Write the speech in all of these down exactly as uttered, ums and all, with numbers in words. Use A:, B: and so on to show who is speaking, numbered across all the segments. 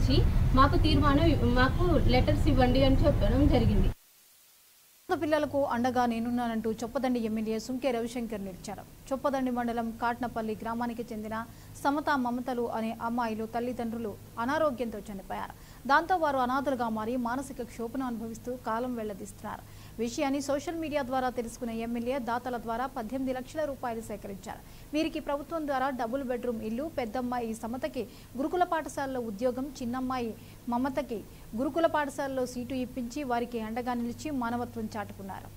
A: పిలిచి మాకు తీర్మానం మాకు లెటర్స్ ఇవ్వండి అని చెప్పడం జరిగింది.
B: పిల్లలకు అండగా నేనున్నానంటూ చొప్పదండి ఎమ్మెల్యే సుంకే రవిశంకర్ నిలిచారు. చొప్పదండి మండలం కాట్నపల్లి గ్రామానికి చెందిన సమత మమతలు అనే అమ్మాయిలు తల్లిదండ్రులు అనారోగ్యంతో చనిపోయారు. దాంతో వారు అనాథలుగా మారి మానసిక క్షోభను అనుభవిస్తూ కాలం వెళ్లదీస్తున్నారు. విషయాన్ని సోషల్ మీడియా ద్వారా తెలుసుకున్న ఎమ్మెల్యే దాతల ద్వారా పద్దెనిమిది లక్షల రూపాయలు సేకరించారు. వీరికి ప్రభుత్వం ద్వారా డబుల్ బెడ్రూమ్ ఇల్లు, పెద్దమ్మాయి సమతకి గురుకుల పాఠశాలలో ఉద్యోగం, చిన్నమ్మాయి మమతకి గురుకుల పాఠశాలలో సీటు ఇప్పించి వారికి అండగా నిలిచి మానవత్వం చాటుకున్నారు.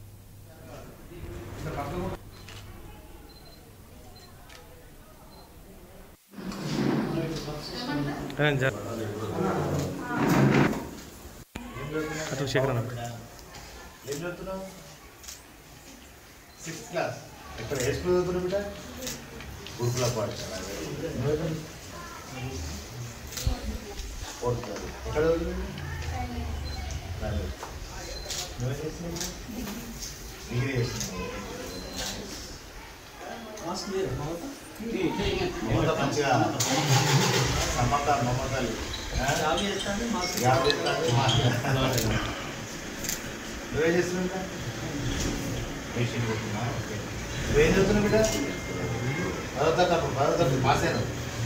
C: సిక్స్త్ క్లాస్ ఎక్కడ ఏ స్కూల్ చదువుతున్నా బిడ్డ? గురుకుల పాఠశాల. ఫోర్త్ క్లాస్ ఎక్కడ చదువుతుంది? నువ్వే చేస్తున్నావు? డిగ్రీ చేస్తున్నావు. మమత మంచిగా సమత మమతలు నువ్వే చేస్తున్నా? మెషిన్ కొట్టున్నా. నువ్వేం చదువుతున్నావు బిడ్డ? చదువుతా చదువుతా పాస్ అయినా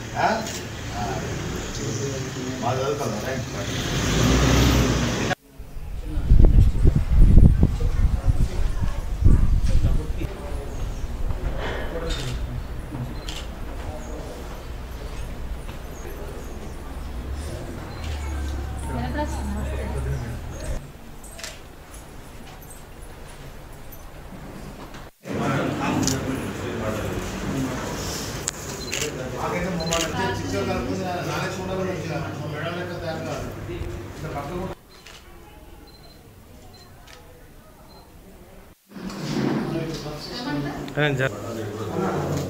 C: బాగా చదువుతాను. Right
D: madam